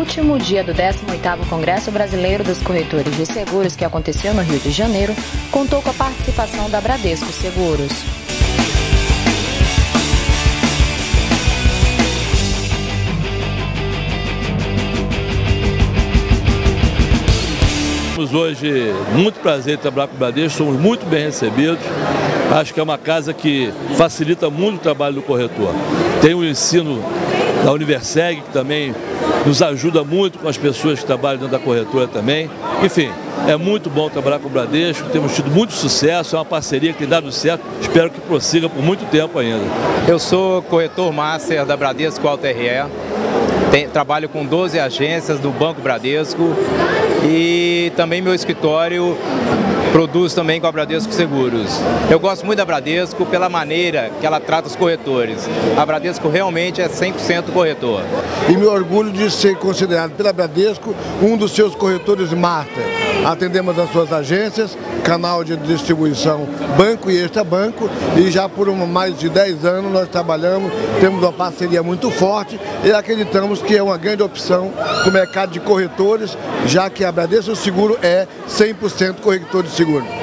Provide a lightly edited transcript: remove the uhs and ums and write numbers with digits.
último dia do 18º Congresso Brasileiro dos Corretores de Seguros, que aconteceu no Rio de Janeiro, contou com a participação da Bradesco Seguros. Temos hoje muito prazer em trabalhar com o Bradesco, somos muito bem recebidos. Acho que é uma casa que facilita muito o trabalho do corretor. Tem o ensino da Universeg, que também nos ajuda muito com as pessoas que trabalham dentro da corretora também. Enfim, é muito bom trabalhar com o Bradesco, temos tido muito sucesso, é uma parceria que tem dado certo, espero que prossiga por muito tempo ainda. Eu sou corretor master da Bradesco Auto RE, trabalho com 12 agências do Banco Bradesco e também meu escritório produz também com a Bradesco Seguros. Eu gosto muito da Bradesco pela maneira que ela trata os corretores. A Bradesco realmente é 100% corretor. E me orgulho de ser considerado pela Bradesco um dos seus corretores master. Atendemos as suas agências, canal de distribuição banco e extrabanco, e já por mais de 10 anos nós trabalhamos, temos uma parceria muito forte e acreditamos que é uma grande opção para o mercado de corretores, já que a Bradesco Seguro é 100% corretor de seguro.